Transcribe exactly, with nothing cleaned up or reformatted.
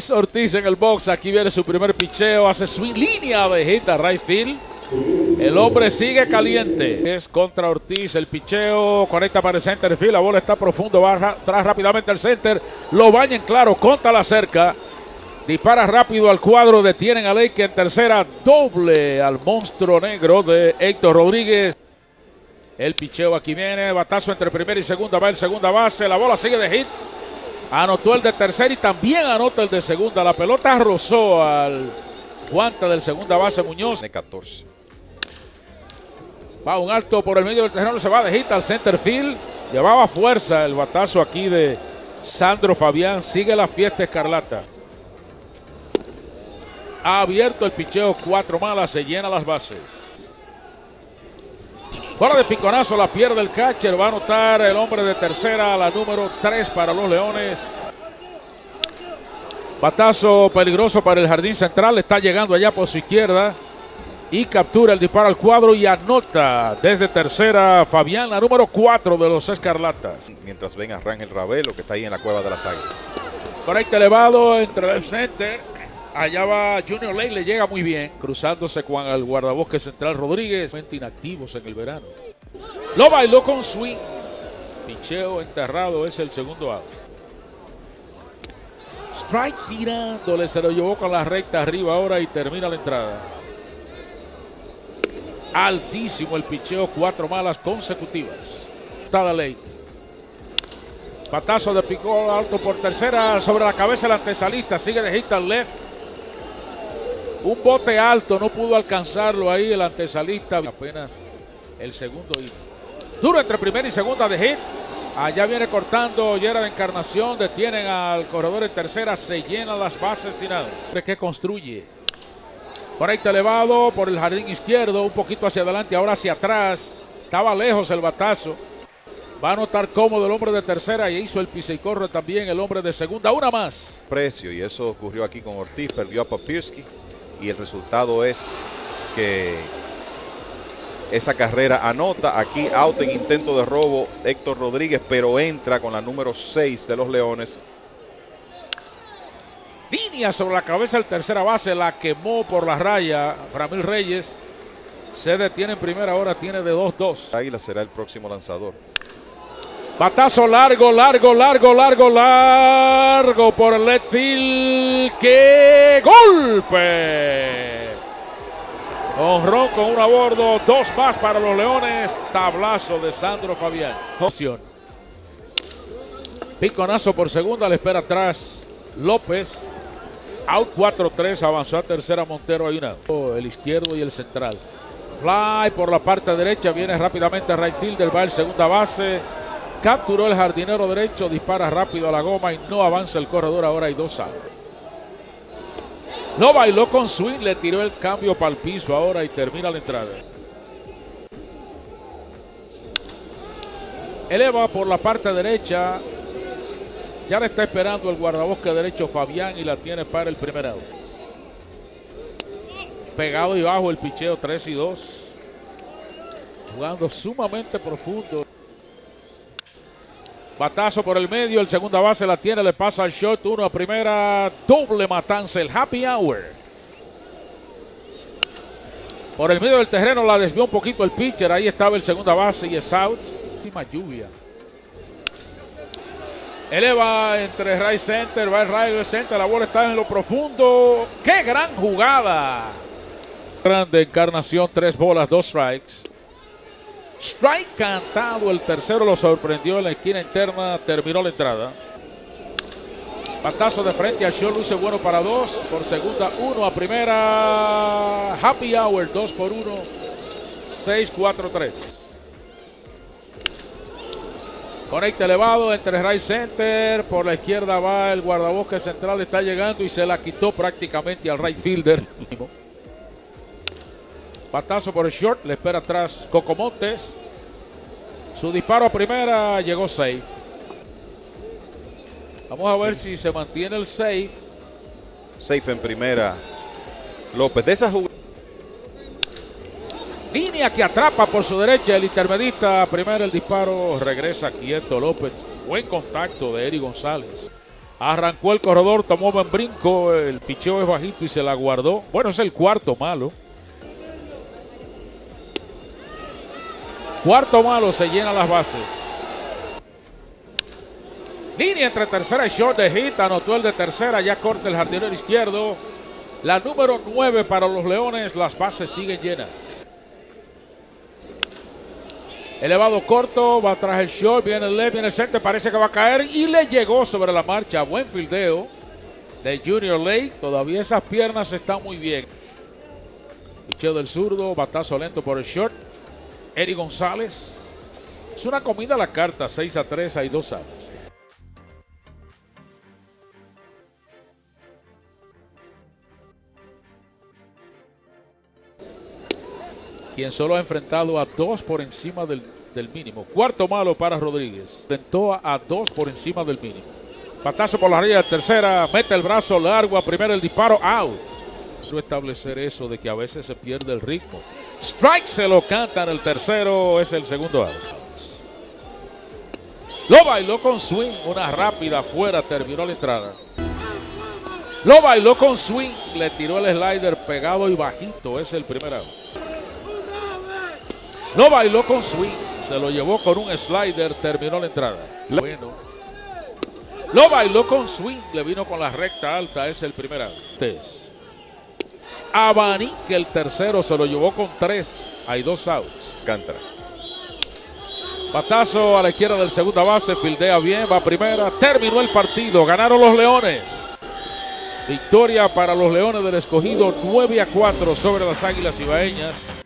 Ortiz en el box, aquí viene su primer picheo, hace swing, línea de hit a right field. El hombre sigue caliente. Es contra Ortiz el picheo, conecta para el center field, la bola está profundo, va atrás rápidamente al center, lo bañan claro, contra la cerca. Dispara rápido al cuadro, detienen a Lake en tercera, doble al monstruo negro de Héctor Rodríguez. El picheo aquí viene, batazo entre primera y segunda, va en segunda base, la bola sigue de hit. Anotó el de tercera y también anota el de segunda. La pelota rozó al guante del segunda base Muñoz. De catorce. Va un alto por el medio del terreno, se va de hit al center field. Llevaba fuerza el batazo aquí de Sandro Fabián. Sigue la fiesta escarlata. Ha abierto el picheo, cuatro malas, se llena las bases. Bola de piconazo, la pierde el catcher. Va a anotar el hombre de tercera, la número tres para los Leones. Batazo peligroso para el jardín central. Está llegando allá por su izquierda. Y captura el disparo al cuadro y anota desde tercera Fabián, la número cuatro de los Escarlatas. Mientras ven a Rangel Ravelo, que está ahí en la cueva de las Águilas. Conecta elevado entre left center. Allá va Junior Lake, le llega muy bien, cruzándose con el guardabosque central Rodríguez. Inactivos en el verano. Lo bailó con swing. Picheo enterrado, es el segundo out. Strike tirándole, se lo llevó con la recta arriba ahora y termina la entrada. Altísimo el picheo, cuatro malas consecutivas. Tada Lake. Batazo de picó alto por tercera, sobre la cabeza el antesalista, sigue de hit al left. Un bote alto, no pudo alcanzarlo ahí el antesalista. Apenas el segundo hit. Duro entre primera y segunda de hit. Allá viene cortando Yera de Encarnación. Detienen al corredor en tercera. Se llenan las bases sin nada. Que construye. Conecta elevado por el jardín izquierdo. Un poquito hacia adelante, ahora hacia atrás. Estaba lejos el batazo. Va a anotar cómodo el hombre de tercera y hizo el pisa y corre también el hombre de segunda. Una más. Precio, y eso ocurrió aquí con Ortiz. Perdió a Papirski. Y el resultado es que esa carrera anota. Aquí out en intento de robo Héctor Rodríguez, pero entra con la número seis de los Leones. Línea sobre la cabeza del tercera base, la quemó por la raya Framil Reyes. Se detiene en primera, ahora tiene de dos dos. Águila será el próximo lanzador. Batazo largo, largo, largo, largo, largo por el left field. ¡Qué golpe! Honrón con un a bordo, dos más para los Leones. Tablazo de Sandro Fabián. Opción. Piconazo por segunda, le espera atrás López. Out cuatro tres, avanzó a tercera Montero. Hay una. El izquierdo y el central. Fly por la parte derecha, viene rápidamente a right fielder, va el segunda base. Capturó el jardinero derecho, dispara rápido a la goma y no avanza el corredor. Ahora hay dos outs. Lo bailó con swing, le tiró el cambio para el piso ahora y termina la entrada. Eleva por la parte derecha. Ya le está esperando el guardabosque derecho Fabián y la tiene para el primer out. Pegado y bajo el picheo, tres y dos. Jugando sumamente profundo. Batazo por el medio, el segunda base la tiene, le pasa al short, uno a primera, doble matanza, el happy hour. Por el medio del terreno la desvió un poquito el pitcher, ahí estaba el segunda base y es out. Última lluvia. Eleva entre right center, va el right center, la bola está en lo profundo. ¡Qué gran jugada! Grande Encarnación, tres bolas, dos strikes. Strike cantado, el tercero lo sorprendió en la esquina interna, terminó la entrada. Batazo de frente a short, luce bueno para dos. Por segunda, uno a primera. Happy hour, dos por uno. seis cuatro tres. Conecta elevado entre right center. Por la izquierda va el guardabosque central, está llegando y se la quitó prácticamente al right fielder. Batazo por el short, le espera atrás Coco Montes. Su disparo a primera llegó safe. Vamos a ver si se mantiene el safe. Safe en primera. López, de esa jugada. Línea que atrapa por su derecha el intermedista. Primero el disparo, regresa quieto López. Buen contacto de Eri González. Arrancó el corredor, tomó buen brinco, el picheo es bajito y se la guardó. Bueno, es el cuarto malo. Cuarto malo, se llena las bases. Línea entre tercera y short de hit, anotó el de tercera, ya corta el jardinero izquierdo. La número nueve para los Leones, las bases siguen llenas. Elevado corto, va atrás el short, viene el left, viene el center, parece que va a caer y le llegó sobre la marcha. Buen fildeo de Junior Lake, todavía esas piernas están muy bien. Picheo del zurdo, batazo lento por el short. Eddie González. Es una comida a la carta, seis a tres, hay dos outs. Quien solo ha enfrentado a dos por encima del, del mínimo. Cuarto malo para Rodríguez. Enfrentó a dos por encima del mínimo. Batazo por la raya de tercera. Mete el brazo largo a primero el disparo. Out. Quiero establecer eso de que a veces se pierde el ritmo. Strike se lo cantan el tercero. Es el segundo out. Lo bailó con swing. Una rápida afuera. Terminó la entrada. Lo bailó con swing. Le tiró el slider pegado y bajito. Es el primer out. Lo bailó con swing, se lo llevó con un slider, terminó la entrada. Bueno, lo bailó con swing, le vino con la recta alta, es el primer out. Abanique el tercero, se lo llevó con tres, hay dos outs. Alcántara. Batazo a la izquierda del segunda base, fildea bien, va a primera, terminó el partido, ganaron los Leones. Victoria para los Leones del Escogido, nueve a cuatro sobre las Águilas Ibaeñas.